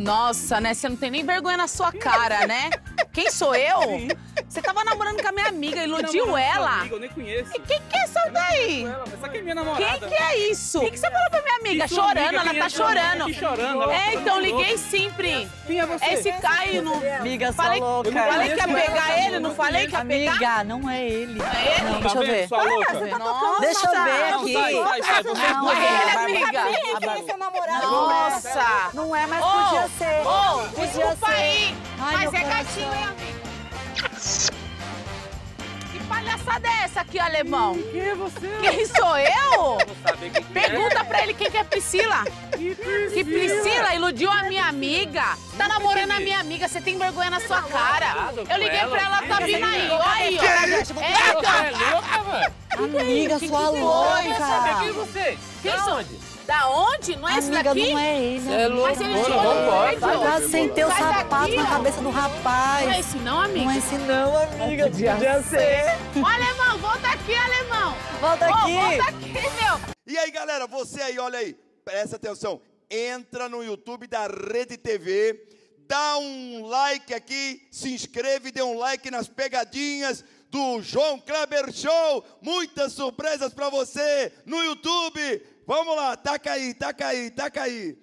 Nossa, né? Você não tem nem vergonha na sua cara, né? Quem sou eu? Sim. Você tava namorando com a minha amiga, iludiu ela. Amiga, eu nem conheço. E quem que é essa daí? Essa aqui é minha namorada. Quem que é isso? O que você falou pra minha amiga? Que sua Chorando, amiga, ela quem tá é sua amiga? chorando. Que chorando, ela É, tá então falando liguei louco. sim, Pri. Quem é você? Esse Caio não... Amiga, sua Falei, louca. falei que ia conheço pegar ela, ele, não falei que ia pegar? Amiga, não é ele. É ele? Não, Tá deixa eu vendo, ver. sua louca? Nossa. Deixa eu ver Não, aqui. sai. Vocês Não, duas é ele, aí. amiga. Quem é seu namorado? Nossa. Não é, mas Ô, podia ser. ô, Podia desculpa ser. aí. Ai, Mas meu é coração. gatinho, hein, amiga? Que palhaçada é essa aqui, alemão? Quem é você? Quem sou eu? Vou saber quem que é. Pergunta pra ele quem que é Priscila. Que Priscila iludiu a minha amiga. Tá namorando a minha amiga, você tem vergonha na sua cara. Eu liguei pra ela, tá vindo aí. Olha aí, ó. Você é Eita. louca, velho? Amiga, Que sua foi? Quem é louca. você? Quem sou? Da onde? Não é esse Amiga, daqui? não é ele. É louco, Mas ele bora, chegou vamos embora. no Vai prédio. lá sem ter o Sai sapato daqui, na ó. cabeça do Não é rapaz. esse não, amiga? Não é esse não, amiga. Podia ser. Ô, alemão, volta aqui, alemão. Volta Ô, aqui. volta aqui, meu. E aí, galera, você aí, olha aí, presta atenção. Entra no YouTube da Rede TV, dá um like aqui, se inscreve, dê um like nas pegadinhas do João Kleber Show. Muitas surpresas pra você no YouTube. Vamos lá, taca aí, taca aí, taca aí.